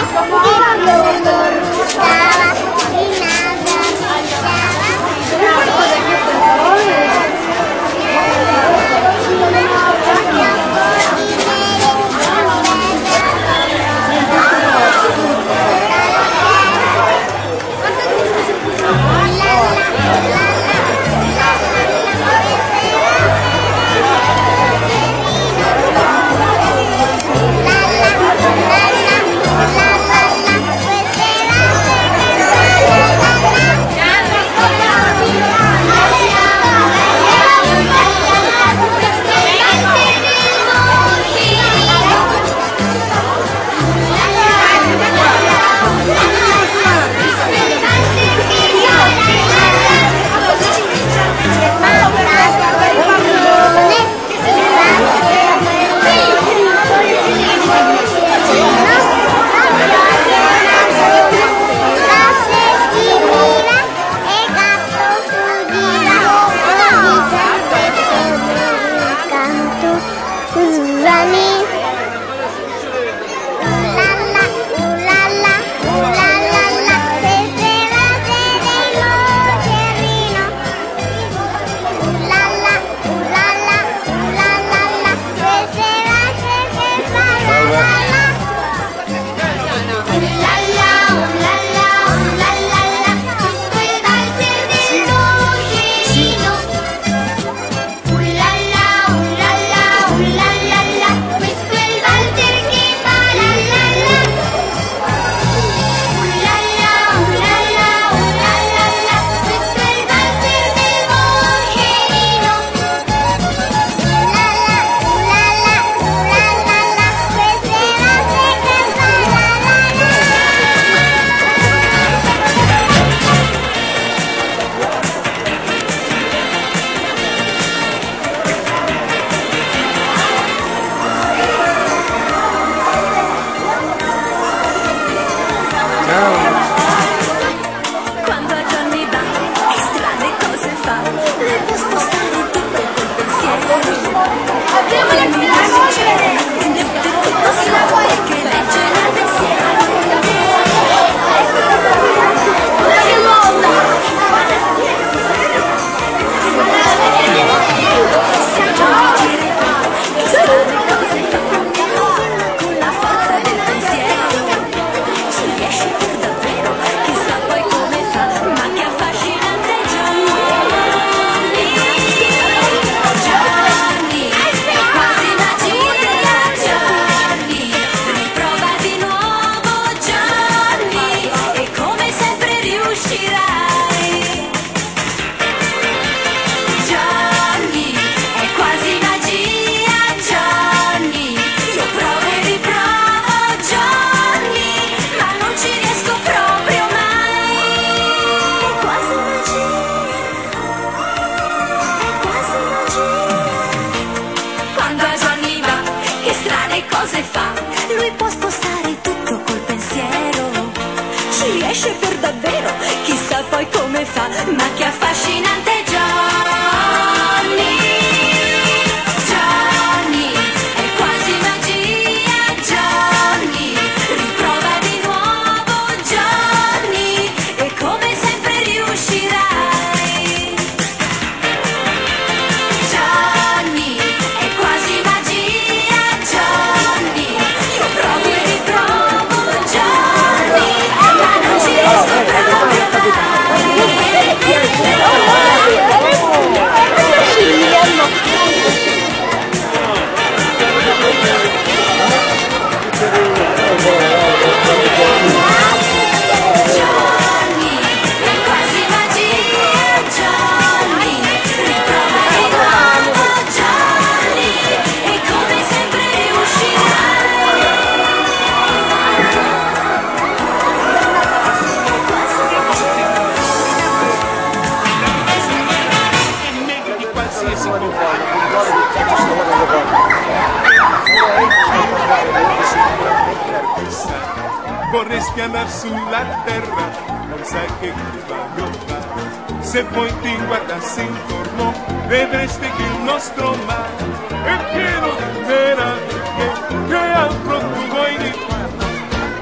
Vorrei spianar sulla terra, non sai che voglio fare. Se poi ti guardassi intorno, vedresti che il nostro mare è pieno di meraviglie, che altro tu vuoi di fare?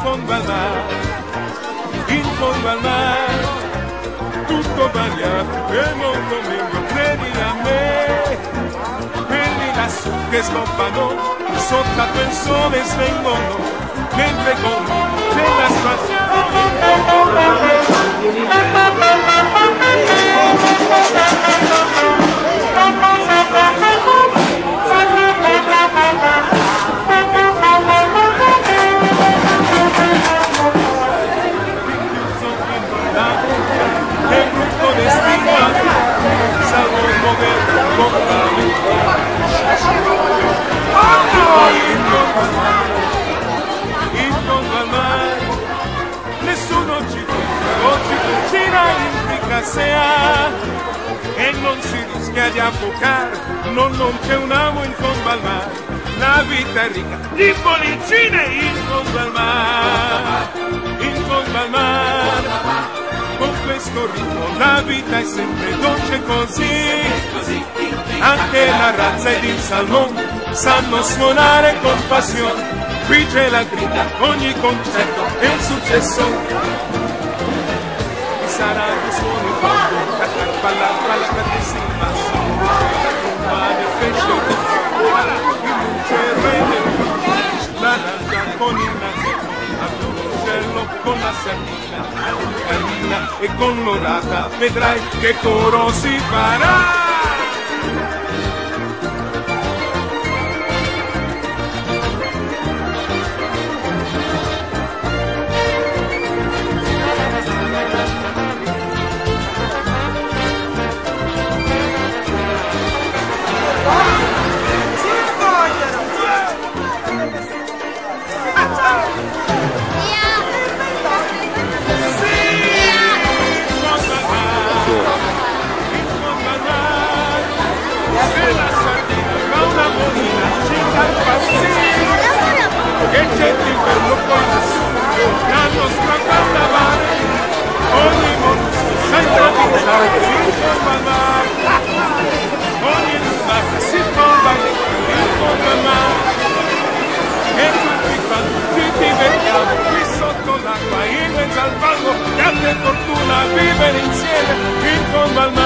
fondo al mare, in fondo al mare, tutto bagnato e molto meglio, credi a me, quelli lassù che scoppano, sotto il sole svengono, mentre con nella che brutto destino salvo il modello in fondo al mare nessuno ci pensa, oggi cucina in fricassea e non si rischia di affocare, non c'è un amo in fondo al mare, la vita è ricca di bollicine in fondo al mare, in fondo al mare. Con questo ritmo la vita è sempre dolce così, anche la razza ed il salmone sanno suonare con passione, qui c'è la grinta, ogni concerto è un successo, chi sarà che suoni in fondo, la carpalla, la cartesima, la tromba del pesce, il luce rende, la lancia con il nasetto, con la sardina, carina e con l'orata, vedrai che coro si farà. E c'è il bello poi nessuno, la nostra banda mare, ogni mollusco senza pensare in fondo al mare, ogni lumaca si trova in fondo al mare, e tutti quanti ci divertiamo qui sotto l'acqua, in mezzo al fango, grande fortuna vivere insieme in fondo al mare.